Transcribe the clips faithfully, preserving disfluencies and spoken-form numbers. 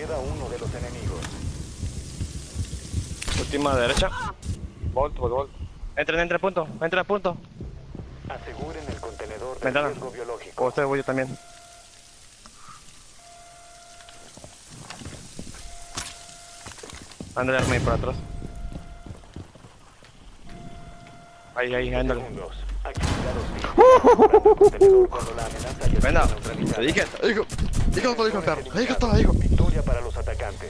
Queda uno de los enemigos. Última derecha. Volt, volt, volt. Entren, entren, punto. Entren a punto. Aseguren el contenedor de Ventana. riesgo biológico. Con ustedes voy yo también. Ándale, arme por atrás. Ahí, ahí, ándale. Segundos. Actividad hostil. Cuando la amenaza ya Venga, está neutralizada. te dije, te digo. Digo, te digo, perro. Te digo, te digo. Victoria para los atacantes.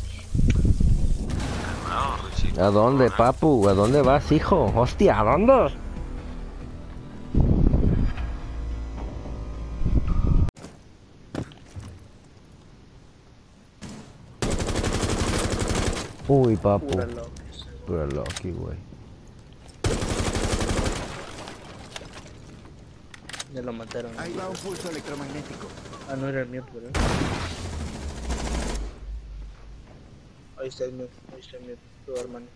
¿A dónde, papu? ¿A dónde vas, hijo? Hostia, ¿a dónde? Uy, papu. Pura loca. Pura Loki, güey. Ya lo mataron. Ahí va un pulso electromagnético. Ah, no era el mío, pero. Ahí está el mío, ahí está el mío, tu hermano.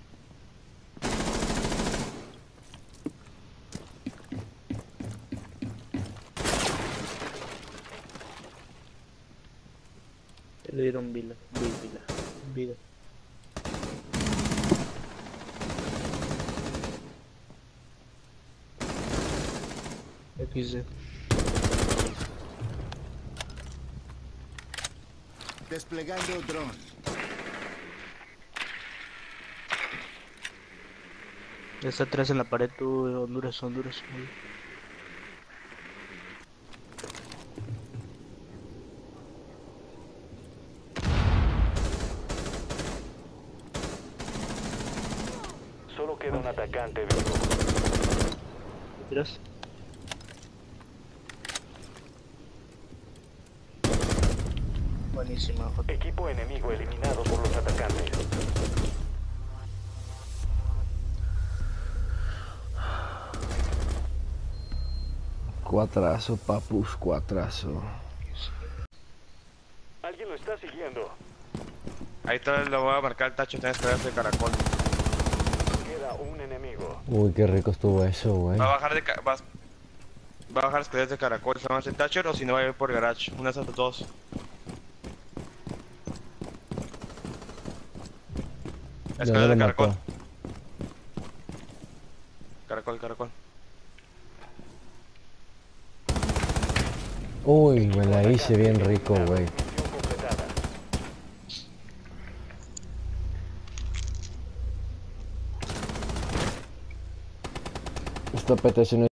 Le dieron vida, vida, vida. equis de. Desplegando dron. Ya está atrás en la pared, tú, Honduras, Honduras. Solo queda un atacante vivo. ¿Me tiras? Buenísima, J. Equipo enemigo eliminado por los atacantes. Cuatrazo, papus, cuatrazo. Alguien lo está siguiendo. Ahí está, lo voy a marcar el tacho, tienes que ver ese caracol. Queda un enemigo. Uy, qué rico estuvo eso, güey. Va a bajar de ca va, va a bajar escaleras de caracol, se llama el Thatcher o si no va a ir por garage, una de esas dos. Ya Escaleras no de lo caracol. mató. Caracol, caracol. Uy, me la hice bien rico, güey. Misión completada. Esta petición